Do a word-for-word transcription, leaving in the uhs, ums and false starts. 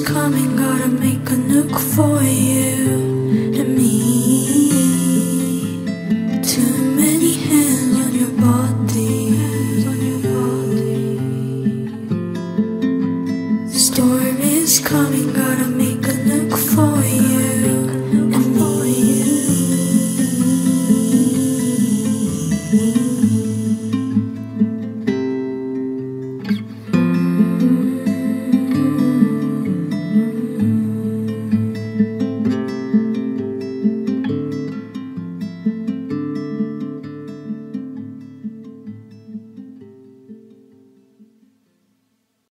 coming, gotta make a nook for you and me. Too many hands on your body. The storm is coming, gotta make